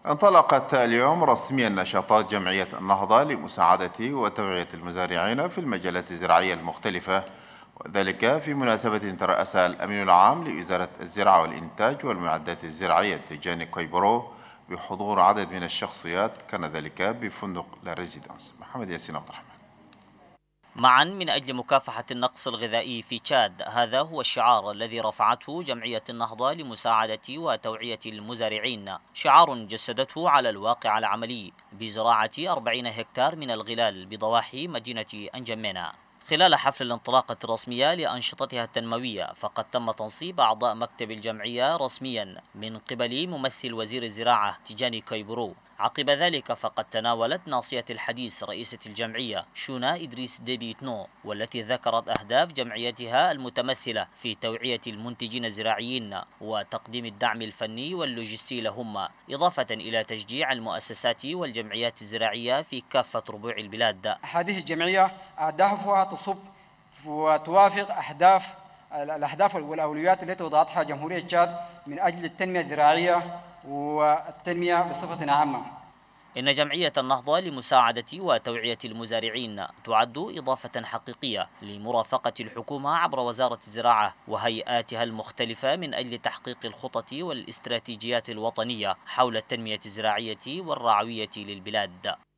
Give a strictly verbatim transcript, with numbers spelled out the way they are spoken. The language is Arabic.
انطلقت اليوم رسميا نشاطات جمعية النهضة لمساعدة وتوعية المزارعين في المجالات الزراعية المختلفة، وذلك في مناسبة ترأسها الأمين العام لوزارة الزراعة والإنتاج والمعدات الزراعية تيجاني كويبرو بحضور عدد من الشخصيات، كان ذلك بفندق لا ريزيدنس. محمد ياسين عبد الرحمن. معا من أجل مكافحة النقص الغذائي في تشاد، هذا هو الشعار الذي رفعته جمعية النهضة لمساعدة وتوعية المزارعين، شعار جسدته على الواقع العملي بزراعة أربعين هكتار من الغلال بضواحي مدينة أنجمينا. خلال حفل الانطلاقة الرسمية لأنشطتها التنموية، فقد تم تنصيب أعضاء مكتب الجمعية رسميا من قبل ممثل وزير الزراعة تيجاني كويبرو. عقب ذلك فقد تناولت ناصية الحديث رئيسة الجمعية شونا إدريس ديبيتنو، والتي ذكرت أهداف جمعيتها المتمثلة في توعية المنتجين الزراعيين وتقديم الدعم الفني واللوجستي لهم، إضافة إلى تشجيع المؤسسات والجمعيات الزراعية في كافة ربوع البلاد. هذه الجمعية أهدافها تصب وتوافق أهداف الأهداف والأولويات التي وضعتها جمهورية تشاد من أجل التنمية الزراعية والتنمية بصفة عامة. إن جمعية النهضة لمساعدة وتوعية المزارعين تعد إضافة حقيقية لمرافقة الحكومة عبر وزارة الزراعة وهيئاتها المختلفة من أجل تحقيق الخطط والاستراتيجيات الوطنية حول التنمية الزراعية والرعوية للبلاد.